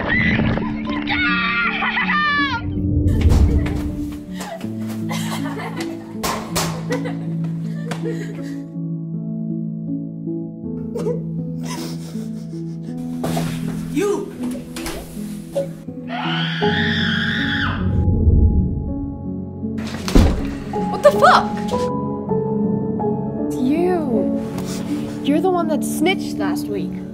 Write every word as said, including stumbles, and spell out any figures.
You! What the fuck? It's you. You're the one that snitched last week.